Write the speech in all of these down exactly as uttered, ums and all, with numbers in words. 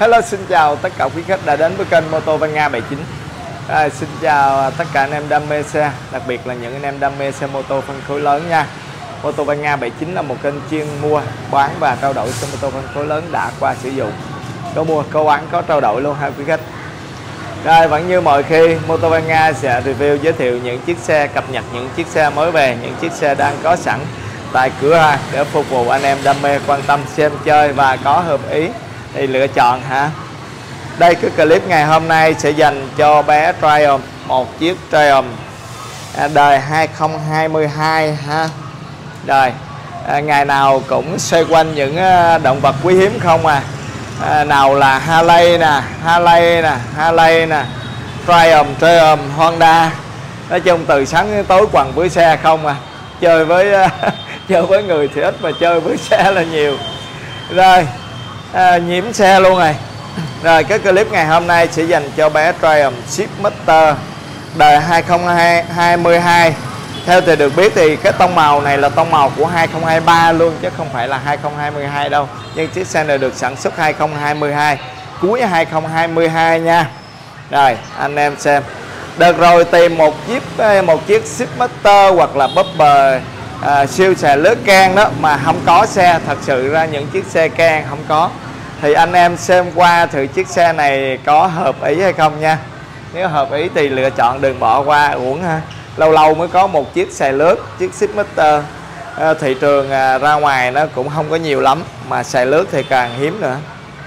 Hello, xin chào tất cả quý khách đã đến với kênh Motovanga bảy chín. À, xin chào tất cả anh em đam mê xe, đặc biệt là những anh em đam mê xe mô tô phân khối lớn nha. Motovanga bảy chín là một kênh chuyên mua, bán và trao đổi xe mô tô phân khối lớn đã qua sử dụng. Có mua, có bán, có trao đổi luôn ha quý khách. Rồi, vẫn như mọi khi, Motovanga sẽ review, giới thiệu những chiếc xe, cập nhật những chiếc xe mới về, những chiếc xe đang có sẵn tại cửa hàng để phục vụ anh em đam mê quan tâm xem chơi và có hợp ý thì lựa chọn ha. Đây, cái clip ngày hôm nay sẽ dành cho bé Triumph, một chiếc Triumph đời hai không hai hai ha. Đời à, ngày nào cũng xoay quanh những động vật quý hiếm không à. À, nào là Harley nè, Harley nè, Harley nè, Triumph, Triumph, Honda. Nói chung từ sáng đến tối quần với xe không à. Chơi với chơi với người thì ít mà chơi với xe là nhiều. Rồi à, nhiễm xe luôn rồi. Rồi cái clip ngày hôm nay sẽ dành cho bé Triumph Speedmaster đời hai không hai hai. Theo thì được biết thì cái tông màu này là tông màu của hai không hai ba luôn chứ không phải là hai không hai hai đâu. Nhưng chiếc xe này được sản xuất hai không hai hai, cuối hai không hai hai nha. Rồi anh em xem. Đợt rồi tìm một chiếc một chiếc Speedmaster hoặc là Bubber à, siêu xài lướt can đó mà không có xe, thật sự ra những chiếc xe can không có. Thì anh em xem qua thử chiếc xe này có hợp ý hay không nha. Nếu hợp ý thì lựa chọn, đừng bỏ qua uổng ha. Lâu lâu mới có một chiếc xài lướt, chiếc Speedmaster. à, Thị trường à, ra ngoài nó cũng không có nhiều lắm, mà xài lướt thì càng hiếm nữa.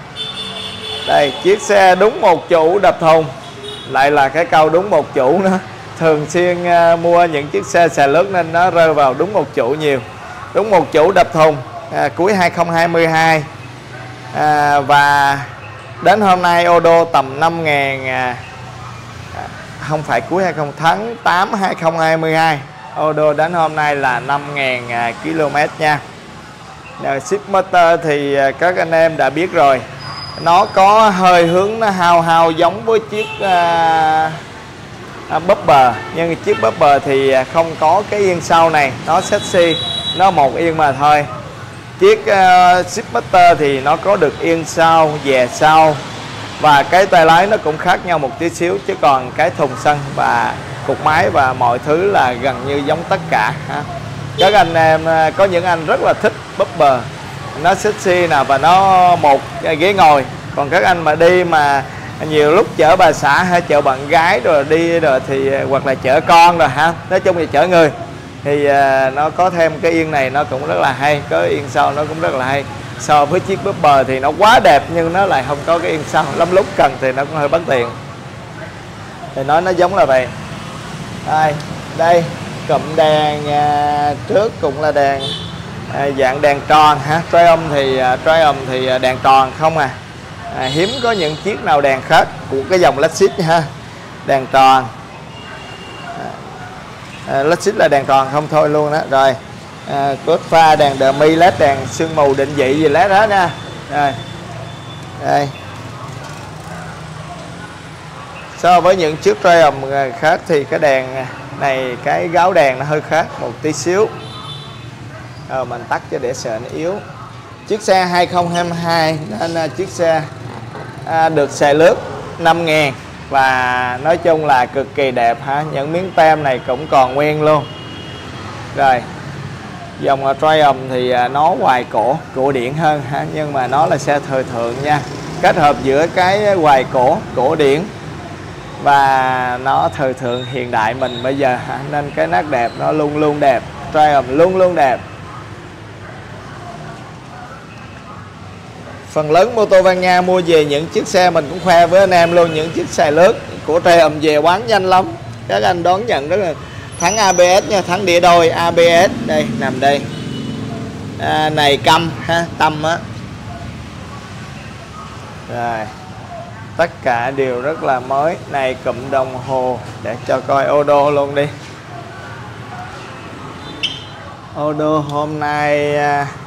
Đây, chiếc xe đúng một chủ đập thùng. Lại là cái câu đúng một chủ nữa. Thường xuyên à, mua những chiếc xe xài lướt nên nó rơi vào đúng một chủ nhiều. Đúng một chủ đập thùng, à, cuối hai không hai hai. À, và đến hôm nay ô đô tầm năm ngàn à, không phải cuối hai không, tháng tám hai không hai hai. Ô đô đến hôm nay là năm ngàn à, km nha. Rồi, Speedmaster thì à, các anh em đã biết rồi, nó có hơi hướng nó hao hao giống với chiếc à, à, Bubber. Nhưng chiếc Bubber thì không có cái yên sau này, nó sexy, nó một yên mà thôi. Chiếc uh, Speedmaster thì nó có được yên sau, dè sau, và cái tay lái nó cũng khác nhau một tí xíu. Chứ còn cái thùng xăng và cục máy và mọi thứ là gần như giống tất cả ha. Các anh em, có những anh rất là thích Bubber, nó sexy nè và nó một ghế ngồi. Còn các anh mà đi mà nhiều lúc chở bà xã hay chở bạn gái rồi đi rồi thì hoặc là chở con rồi ha, nói chung thì chở người thì uh, nó có thêm cái yên này, nó cũng rất là hay. Có yên sau nó cũng rất là hay. So với chiếc Bubber thì nó quá đẹp nhưng nó lại không có cái yên sau, lắm lúc cần thì nó cũng hơi bất tiện. Thì nói nó giống là vậy. Đây, đây cụm đèn uh, trước cũng là đèn uh, dạng đèn tròn ha. Triumph thì uh, Triumph thì uh, đèn tròn không à. à hiếm có những chiếc nào đèn khác của cái dòng Lexus ha. Đèn tròn. À, Lexus là đèn tròn không thôi luôn đó. Rồi à, cốt pha, đèn dummy led, đèn sương mù định vị gì led hết nha. Rồi đây, so với những chiếc Triumph khác thì cái đèn này, cái gáo đèn nó hơi khác một tí xíu. Rồi mình tắt cho để sợ nó yếu. Chiếc xe hai không hai hai nên chiếc xe à, được xài lướt năm ngàn. Và nói chung là cực kỳ đẹp ha. Những miếng tem này cũng còn nguyên luôn. Rồi dòng Triumph thì nó hoài cổ, cổ điển hơn ha. Nhưng mà nó là xe thời thượng nha. Kết hợp giữa cái hoài cổ, cổ điển và nó thời thượng hiện đại mình bây giờ ha. Nên cái nét đẹp nó luôn luôn đẹp. Triumph luôn luôn đẹp. Phần lớn Motovanga mua về những chiếc xe mình cũng khoe với anh em luôn. Những chiếc xài lướt của Triumph về bán nhanh lắm. Các anh đón nhận rất là thắng a bê ét nha, thắng đĩa đôi a bê ét. Đây, nằm đây. À, này căm ha, tâm á. Rồi. Tất cả đều rất là mới. Này cụm đồng hồ để cho coi ô đô luôn đi. Ô đô hôm nay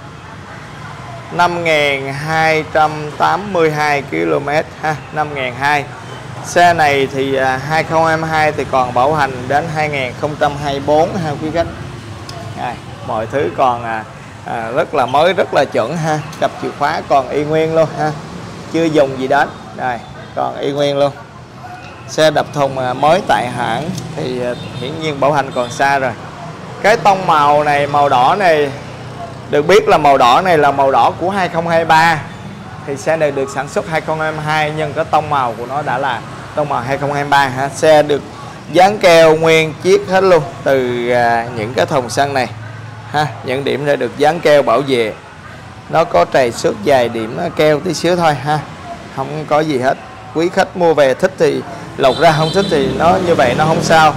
năm nghìn hai trăm tám mươi hai ki lô mét ha, năm nghìn hai trăm. Xe này thì hai không hai hai thì còn bảo hành đến hai nghìn không trăm hai mươi tư ha quý khách. Rồi, mọi thứ còn à, à, rất là mới, rất là chuẩn ha. Cặp chìa khóa còn y nguyên luôn ha. chưa dùng gì đến. Rồi, còn y nguyên luôn. Xe đập thùng mới tại hãng thì hiển nhiên bảo hành còn xa rồi. Cái tông màu này, màu đỏ này, được biết là màu đỏ này là màu đỏ của hai không hai ba. Thì xe này được sản xuất hai không hai hai, nhưng cái tông màu của nó đã là tông màu hai không hai ba ha. Xe được dán keo nguyên chiếc hết luôn, từ à, những cái thùng xăng này ha, những điểm đã được dán keo bảo vệ. Nó có trầy xước vài điểm keo tí xíu thôi ha, không có gì hết. Quý khách mua về thích thì lột ra, không thích thì nó như vậy nó không sao.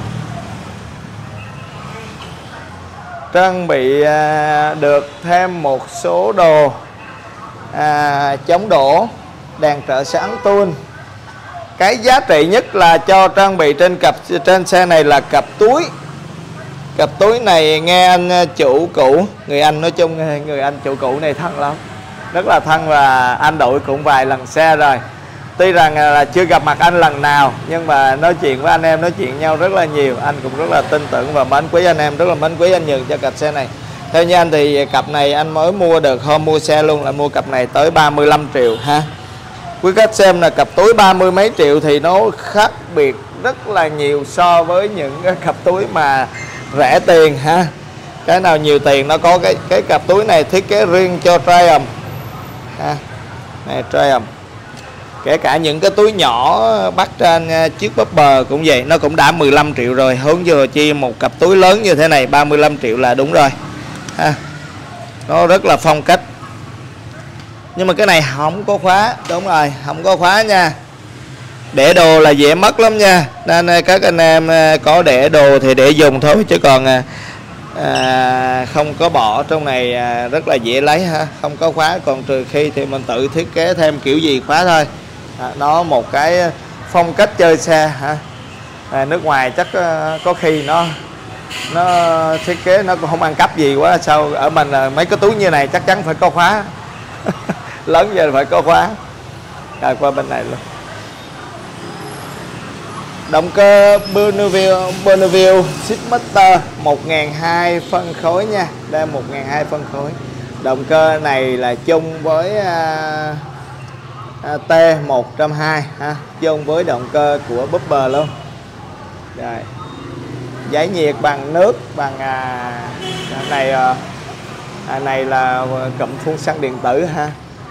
Trang bị à, được thêm một số đồ à, chống đổ, đèn trợ sáng tuôn. Cái giá trị nhất là cho trang bị trên cặp trên xe này là cặp túi. Cặp túi này nghe anh chủ cũ, người anh nói chung người anh chủ cũ này thân lắm, rất là thân, và anh đội cũng vài lần xe rồi. Tuy rằng là chưa gặp mặt anh lần nào, nhưng mà nói chuyện với anh em, nói chuyện nhau rất là nhiều. Anh cũng rất là tin tưởng và mến quý anh em, rất là mến quý anh Nhường cho cặp xe này. Theo như anh thì cặp này anh mới mua được, hôm mua xe luôn là mua cặp này tới ba mươi lăm triệu ha. Quý khách xem là cặp túi ba mươi mấy triệu thì nó khác biệt rất là nhiều so với những cái cặp túi mà rẻ tiền ha. Cái nào nhiều tiền nó có cái cái cặp túi này thiết kế riêng cho Triumph ha. Này Triumph. Kể cả những cái túi nhỏ bắt trên chiếc bumper cũng vậy, nó cũng đã mười lăm triệu rồi. Hướng vừa chi một cặp túi lớn như thế này ba mươi lăm triệu là đúng rồi ha. Nó rất là phong cách. Nhưng mà cái này không có khóa, đúng rồi, không có khóa nha. Để đồ là dễ mất lắm nha, nên các anh em có để đồ thì để dùng thôi, chứ còn à, không có bỏ trong này à, rất là dễ lấy ha. Không có khóa, còn trừ khi thì mình tự thiết kế thêm kiểu gì khóa thôi. À, nó một cái phong cách chơi xe ha. À, nước ngoài chắc có khi nó nó thiết kế nó cũng không ăn cắp gì quá sao. Ở mình là mấy cái túi như này chắc chắn phải có khóa. Lớn giờ phải có khóa. Rồi qua bên này luôn. Động cơ Bonneville Bonneville Speedmaster một nghìn hai trăm phân khối nha. Đây một nghìn hai trăm phân khối. Động cơ này là chung với à, à, T một trăm hai ha, chung với động cơ của Bumper luôn. Rồi. Giải nhiệt bằng nước, bằng à, này à, này là cụm phun xăng điện tử ha.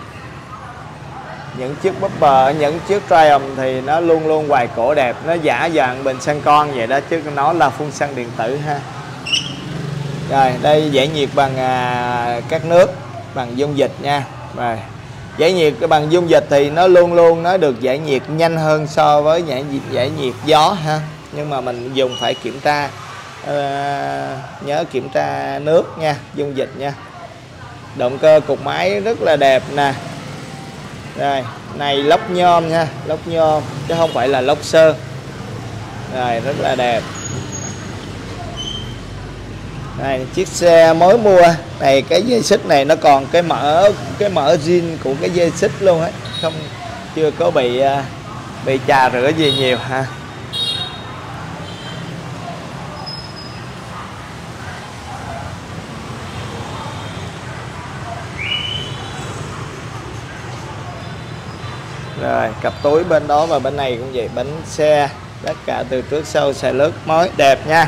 Những chiếc Bumper, những chiếc Triumph thì nó luôn luôn hoài cổ đẹp, nó giả dạng bình xăng con vậy đó, chứ nó là phun xăng điện tử ha. Rồi đây giải nhiệt bằng à, các nước, bằng dung dịch nha. Rồi giải nhiệt bằng dung dịch thì nó luôn luôn nó được giải nhiệt nhanh hơn so với giải nhiệt giải nhiệt gió ha. Nhưng mà mình dùng phải kiểm tra, uh, nhớ kiểm tra nước nha, dung dịch nha. Động cơ cục máy rất là đẹp nè. Rồi này lốc nhôm nha, lốc nhôm chứ không phải là lốc sơn. Rồi rất là đẹp. Này chiếc xe mới mua này, cái dây xích này nó còn cái mở cái mở zin của cái dây xích luôn ấy, không chưa có bị bị chà rửa gì nhiều ha. Rồi cặp túi bên đó và bên này cũng vậy, bánh xe tất cả từ trước sau xài lướt mới đẹp nha.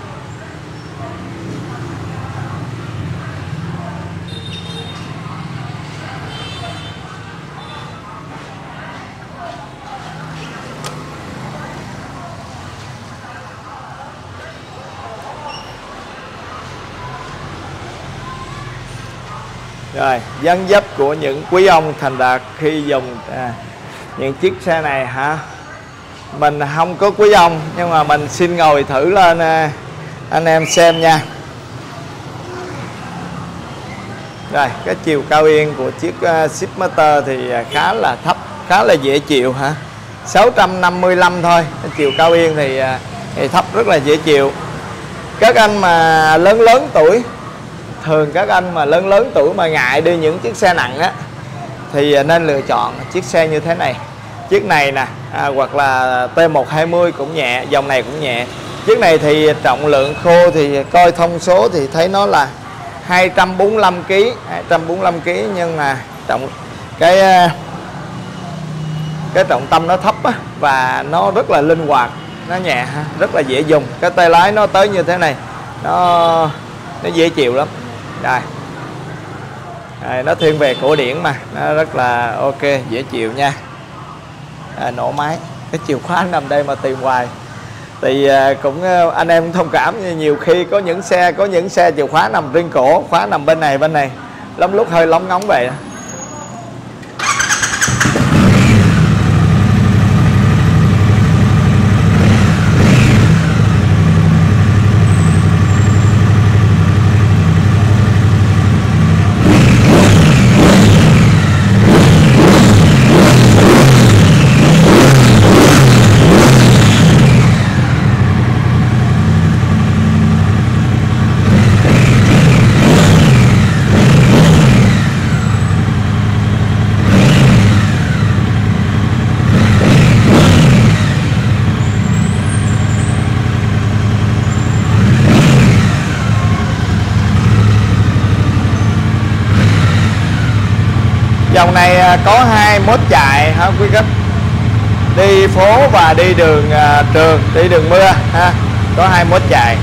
Rồi dáng dấp của những quý ông thành đạt khi dùng à, những chiếc xe này hả. Mình không có quý ông nhưng mà mình xin ngồi thử lên à, anh em xem nha. Rồi cái chiều cao yên của chiếc uh, Speedmaster thì khá là thấp, khá là dễ chịu hả. Sáu trăm năm mươi lăm thôi, chiều cao yên thì, uh, thì thấp rất là dễ chịu. Các anh mà lớn lớn tuổi, thường các anh mà lớn lớn tuổi mà ngại đi những chiếc xe nặng á thì nên lựa chọn chiếc xe như thế này. Chiếc này nè, à, hoặc là T một hai mươi cũng nhẹ, dòng này cũng nhẹ. Chiếc này thì trọng lượng khô thì coi thông số thì thấy nó là hai trăm bốn mươi lăm ki lô gam, hai trăm bốn mươi lăm ki lô gam, nhưng mà trọng cái cái trọng tâm nó thấp á, và nó rất là linh hoạt, nó nhẹ ha, rất là dễ dùng. Cái tay lái nó tới như thế này, nó nó dễ chịu lắm. Đây. Đây, nó thiên về cổ điển mà, nó rất là ok, dễ chịu nha. À, nổ máy, cái chìa khóa nằm đây mà tìm hoài. Thì cũng anh em cũng thông cảm, nhiều khi có những xe có những xe chìa khóa nằm trên cổ, khóa nằm bên này bên này, lắm lúc hơi lóng ngóng vậy. Dòng này có hai mốt chạy ha quý khách, đi phố và đi đường uh, trường, đi đường mưa ha, có hai mốt chạy.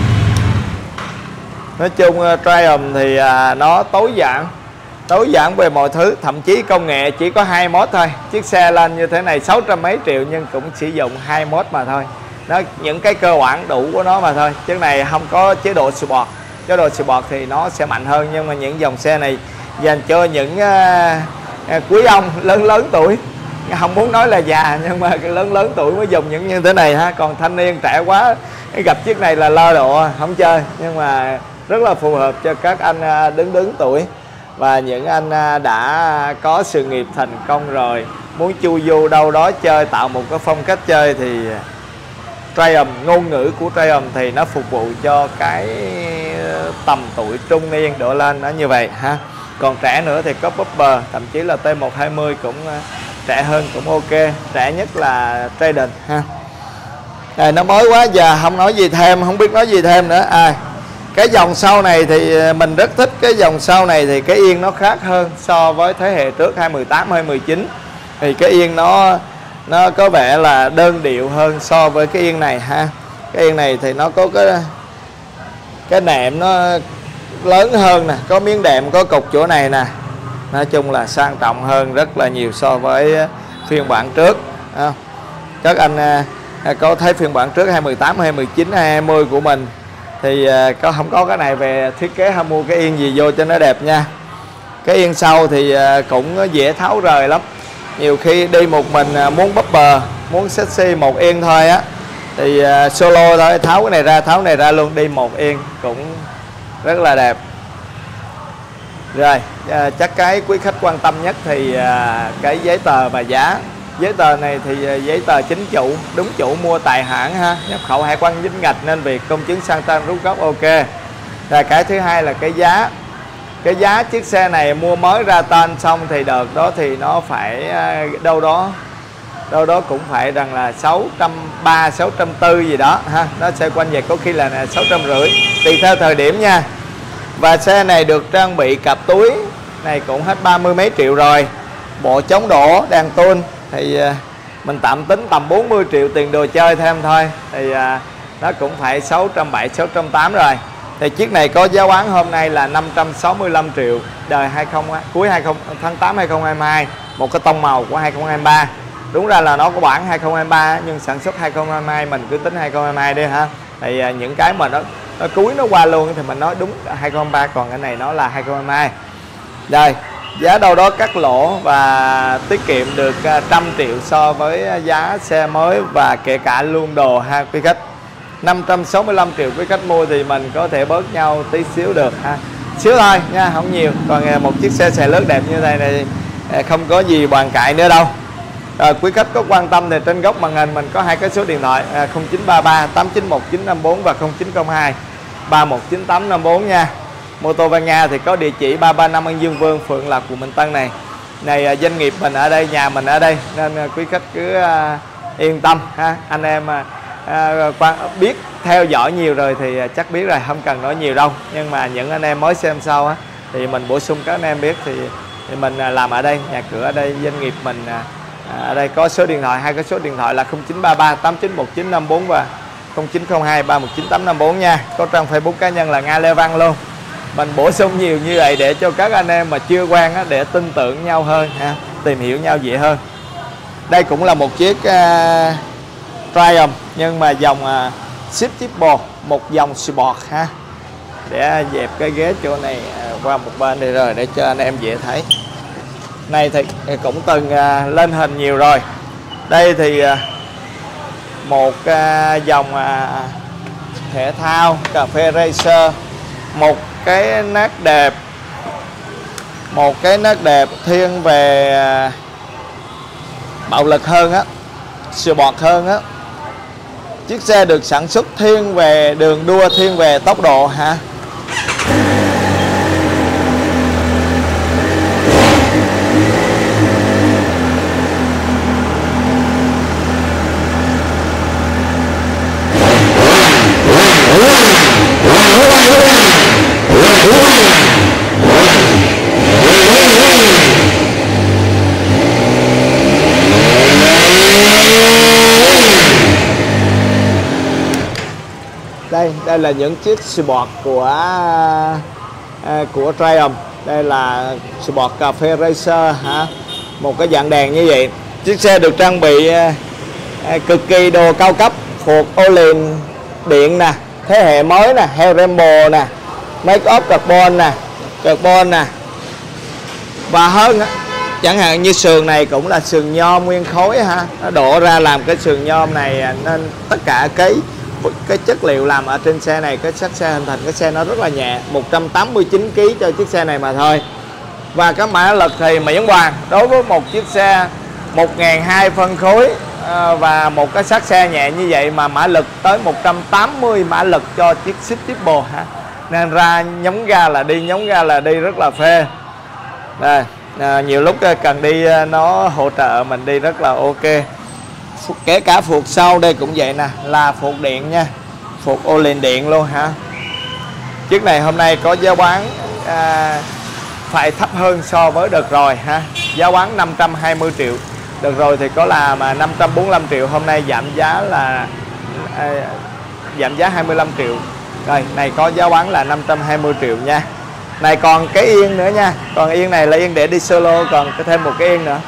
Nói chung uh, Triumph thì uh, nó tối giản, tối giản về mọi thứ, thậm chí công nghệ chỉ có hai mốt thôi. Chiếc xe lên như thế này sáu trăm mấy triệu nhưng cũng sử dụng hai mốt mà thôi. Nó những cái cơ bản đủ của nó mà thôi. Chiếc này không có chế độ Sport. Chế độ Sport thì nó sẽ mạnh hơn, nhưng mà những dòng xe này dành cho những uh, À, quý ông lớn lớn tuổi, không muốn nói là già nhưng mà lớn lớn tuổi mới dùng những như thế này ha. Còn thanh niên trẻ quá gặp chiếc này là lơ độ không chơi, nhưng mà rất là phù hợp cho các anh đứng đứng tuổi và những anh đã có sự nghiệp thành công rồi, muốn chu du đâu đó chơi, tạo một cái phong cách chơi thì Triumph, ngôn ngữ của Triumph thì nó phục vụ cho cái tầm tuổi trung niên đổ lên, nó như vậy ha. Còn trẻ nữa thì có Bubber, thậm chí là T một hai mươi cũng trẻ hơn, cũng ok. Trẻ nhất là Trident ha. Này, nó mới quá giờ không nói gì thêm, không biết nói gì thêm nữa. À, cái dòng sau này thì mình rất thích cái dòng sau này, thì cái yên nó khác hơn so với thế hệ trước hai mười tám, hai mười chín. Thì cái yên nó nó có vẻ là đơn điệu hơn so với cái yên này ha. Cái yên này thì nó có cái cái nệm nó lớn hơn nè, có miếng đệm, có cục chỗ này nè. Nói chung là sang trọng hơn rất là nhiều so với phiên bản trước. Các anh có thấy phiên bản trước hai mười tám, hai mười chín, hai mươi của mình thì có không có cái này về thiết kế, hay mua cái yên gì vô cho nó đẹp nha. Cái yên sau thì cũng dễ tháo rời lắm. Nhiều khi đi một mình muốn Bubber, muốn sexy một yên thôi á, thì solo thôi, tháo cái này ra, tháo cái này ra luôn, đi một yên cũng rất là đẹp. Rồi à, chắc cái quý khách quan tâm nhất thì à, cái giấy tờ và giá. Giấy tờ này thì à, giấy tờ chính chủ, đúng chủ, mua tại hãng ha, nhập khẩu hải quan dính gạch nên việc công chứng sang tên rút gốc ok. Rồi cái thứ hai là cái giá. Cái giá chiếc xe này mua mới ra tên xong thì đợt đó thì nó phải à, đâu đó đâu đó cũng phải rằng là sáu trăm ba mươi, sáu trăm tư mươi gì đó ha. Nó sẽ quanh về có khi là sáu trăm rưỡi tùy theo thời điểm nha. Và xe này được trang bị cặp túi này cũng hết ba mươi mấy triệu rồi. Bộ chống đổ đèn tôn thì mình tạm tính tầm bốn mươi triệu tiền đồ chơi thêm thôi, thì nó cũng phải sáu trăm bảy mươi, sáu trăm tám mươi rồi. Thì chiếc này có giá bán hôm nay là năm trăm sáu mươi lăm triệu, đời hai mươi, cuối hai mươi, tháng tám hai không hai hai, một cái tông màu của hai không hai ba. Đúng ra là nó có bản hai không hai ba nhưng sản xuất hai không hai hai, mình cứ tính hai không hai hai đi ha. Thì những cái mà nó, nó cuối nó qua luôn thì mình nói đúng hai không hai ba, còn cái này nó là hai không hai hai. Đây, giá đâu đó cắt lỗ và tiết kiệm được trăm triệu so với giá xe mới và kể cả luôn đồ ha quý khách. Năm trăm sáu mươi lăm triệu quý khách mua thì mình có thể bớt nhau tí xíu được ha. Xíu thôi nha, không nhiều. Còn một chiếc xe xài lớn đẹp như thế này thì không có gì bàn cãi nữa đâu. Rồi, quý khách có quan tâm thì trên góc màn hình mình có hai cái số điện thoại à, không chín ba ba tám chín một chín năm bốn và không chín không hai ba một chín tám năm bốn nha. Motovania thì có địa chỉ ba ba năm An Dương Vương, phường Lạc, quận Bình Tân này. Này à, doanh nghiệp mình ở đây, nhà mình ở đây nên à, quý khách cứ à, yên tâm ha. Anh em à, à, quan, biết theo dõi nhiều rồi thì à, chắc biết rồi, không cần nói nhiều đâu. Nhưng mà những anh em mới xem sau á, thì mình bổ sung các anh em biết thì, thì mình à, làm ở đây, nhà cửa ở đây, doanh nghiệp mình à, À, ở đây có số điện thoại, hai cái số điện thoại là không chín ba ba tám chín một chín năm bốn và không chín không hai ba một chín tám năm bốn nha. Có trang Facebook cá nhân là Nga Lê Văn luôn. Mình bổ sung nhiều như vậy để cho các anh em mà chưa quen á, để tin tưởng nhau hơn ha, tìm hiểu nhau dễ hơn. Đây cũng là một chiếc uh, Triumph nhưng mà dòng uh, Shift Triple, một dòng Sport ha. Để dẹp cái ghế chỗ này uh, qua một bên đây rồi để cho anh em dễ thấy. Này thì cũng từng uh, lên hình nhiều rồi. Đây thì uh, một uh, dòng uh, thể thao cà phê racer, một cái nát đẹp, một cái nát đẹp thiên về uh, bạo lực hơn á, sport hơn á. Chiếc xe được sản xuất thiên về đường đua, thiên về tốc độ hả. Đây, đây là những chiếc Sport của à, của Triumph. Đây là Sport cà phê racer hả, một cái dạng đèn như vậy. Chiếc xe được trang bị à, cực kỳ đồ cao cấp, phuộc ô liền điện nè, thế hệ mới nè, heo Rambo nè, make up carbon nè, carbon nè. Và hơn á, chẳng hạn như sườn này cũng là sườn nhôm nguyên khối ha, nó đổ ra làm cái sườn nhôm này nên tất cả cái cái chất liệu làm ở trên xe này, cái xác xe hình thành cái xe nó rất là nhẹ, một trăm tám mươi chín ki lô gam cho chiếc xe này mà thôi. Và cái mã lực thì miễn bàn đối với một chiếc xe một nghìn hai trăm phân khối và một cái xác xe nhẹ như vậy mà mã lực tới một trăm tám mươi mã lực cho chiếc Shift Triple hả, nên ra nhấn ga là đi, nhấn ga là đi rất là phê. Đây, à, nhiều lúc cần đi nó hỗ trợ mình đi rất là ok. Kể cả phuộc sau đây cũng vậy nè, là phuộc điện nha, phuộc ô liền điện luôn hả. Chiếc này hôm nay có giá bán à, phải thấp hơn so với đợt rồi ha, giá bán năm trăm hai mươi triệu. Đợt rồi thì có là mà năm trăm bốn mươi lăm triệu, hôm nay giảm giá là à, giảm giá hai mươi lăm triệu. Rồi này có giá bán là năm trăm hai mươi triệu nha. Này còn cái yên nữa nha, còn yên này là yên để đi solo, còn có thêm một cái yên nữa.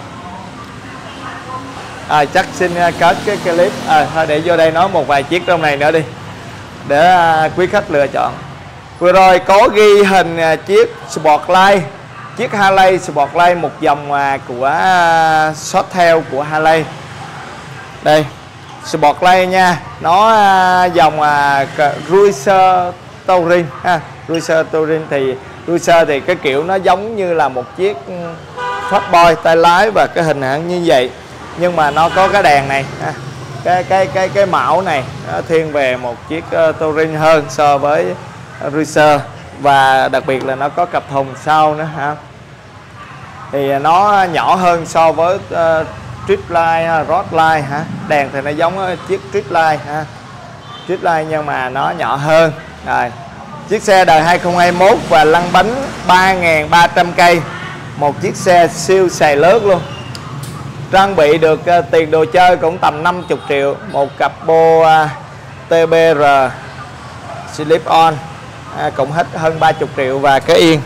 À, chắc xin kết cái clip à, thôi để vô đây nói một vài chiếc trong này nữa đi để à, quý khách lựa chọn. Vừa rồi có ghi hình à, chiếc Sportline, chiếc Harley Sportline, một dòng à, của à, Softail của Harley. Đây Sportline nha, nó à, dòng à, Cruiser Touring ha. Cruiser Touring thì Cruiser thì cái kiểu nó giống như là một chiếc Fatboy tay lái và cái hình ảnh như vậy, nhưng mà nó có cái đèn này ha. cái cái cái cái mẫu này nó thiên về một chiếc uh, Touring hơn so với uh, Cruiser, và đặc biệt là nó có cặp thùng sau nữa ha, thì nó nhỏ hơn so với uh, Streetline, Roadline ha. Đèn thì nó giống uh, chiếc Streetline ha, Streetline nhưng mà nó nhỏ hơn. Rồi chiếc xe đời hai không hai mốt và lăn bánh ba nghìn ba trăm cây, một chiếc xe siêu xài lướt luôn. Trang bị được uh, tiền đồ chơi cũng tầm năm mươi triệu, một cặp bô uh, tê bê rờ slip on uh, cũng hết hơn ba mươi triệu và cái yên.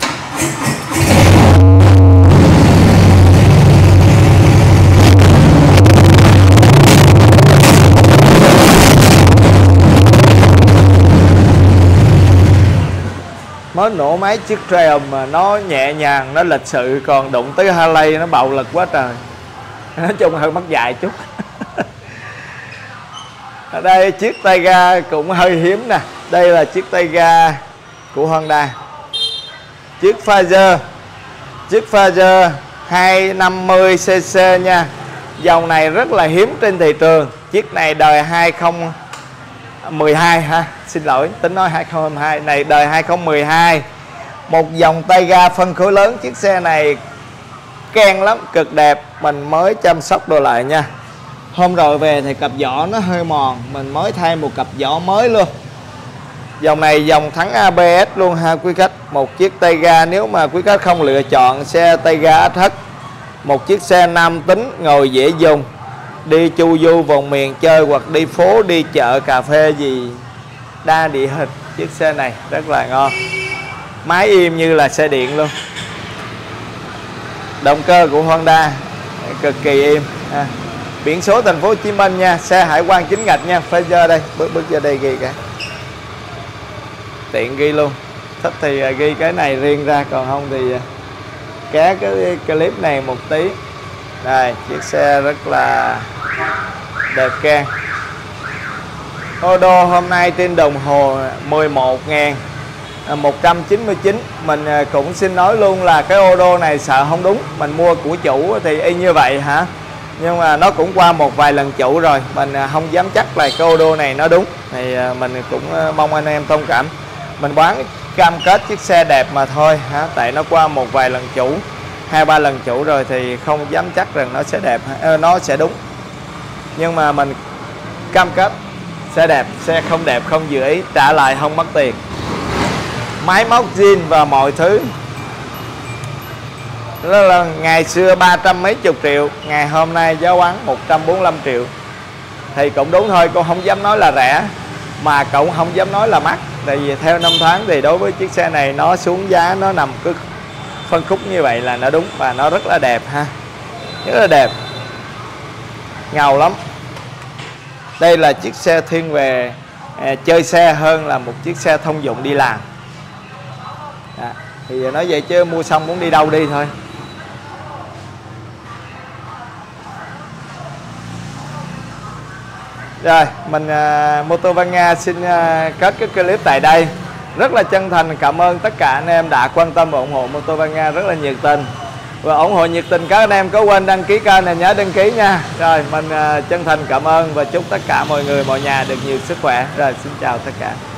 Mới nổ máy chiếc Triumph mà nó nhẹ nhàng, nó lịch sự, còn đụng tới Harley nó bạo lực quá trời. Nói chung hơi mất dạy chút. Ở đây chiếc tay ga cũng hơi hiếm nè. Đây là chiếc tay ga của Honda, chiếc Fazer, chiếc Fazer hai trăm năm mươi xê xê nha. Dòng này rất là hiếm trên thị trường. Chiếc này đời hai không một hai ha, xin lỗi tính nói hai không hai hai, này đời hai không một hai. Một dòng tay ga phân khối lớn. Chiếc xe này keng lắm, cực đẹp, mình mới chăm sóc đồ lại nha. Hôm rồi về thì cặp giỏ nó hơi mòn, mình mới thay một cặp giỏ mới luôn. Dòng này dòng thắng a bê ét luôn ha quý khách. Một chiếc tay ga, nếu mà quý khách không lựa chọn xe tay ga ét hát Một chiếc xe nam tính ngồi dễ dùng, đi chu du vùng miền chơi hoặc đi phố đi chợ cà phê gì đa địa hình. Chiếc xe này rất là ngon, máy im như là xe điện luôn. Động cơ của Honda cực kỳ im à. Biển số thành phố Hồ Chí Minh nha, xe hải quan chính ngạch nha. Phải ra đây, bước bước ra đây ghi cả, tiện ghi luôn. Thích thì ghi cái này riêng ra, còn không thì ké cái clip này một tí. Đây, chiếc xe rất là đẹp can. Ô đô hôm nay trên đồng hồ mười một nghìn một trăm chín mươi chín. Mình cũng xin nói luôn là cái ô đô này sợ không đúng. Mình mua của chủ thì y như vậy hả, nhưng mà nó cũng qua một vài lần chủ rồi, mình không dám chắc là cái ô đô này nó đúng. Thì mình cũng mong anh em thông cảm. Mình bán cam kết chiếc xe đẹp mà thôi hả, tại nó qua một vài lần chủ, hai ba lần chủ rồi thì không dám chắc rằng nó sẽ đẹp, nó sẽ đúng. Nhưng mà mình cam kết xe đẹp, xe không đẹp không dự ý, trả lại không mất tiền. Máy móc zin và mọi thứ. Đó là ngày xưa ba trăm mấy chục triệu, ngày hôm nay giá bán một trăm bốn mươi lăm triệu. Thì cũng đúng thôi, cô không dám nói là rẻ, mà cậu không dám nói là mắc. Tại vì theo năm tháng thì đối với chiếc xe này nó xuống giá, nó nằm cứ phân khúc như vậy là nó đúng. Và nó rất là đẹp ha, rất là đẹp, ngầu lắm. Đây là chiếc xe thiên về à, chơi xe hơn là một chiếc xe thông dụng đi làm à, thì nói vậy chứ mua xong muốn đi đâu đi thôi. Rồi mình uh, Moto Văn Nga xin uh, kết cái clip tại đây. Rất là chân thành cảm ơn tất cả anh em đã quan tâm và ủng hộ Moto Văn Nga rất là nhiệt tình. Và ủng hộ nhiệt tình các anh em có quên đăng ký kênh này nhớ đăng ký nha. Rồi mình uh, chân thành cảm ơn và chúc tất cả mọi người mọi nhà được nhiều sức khỏe. Rồi xin chào tất cả.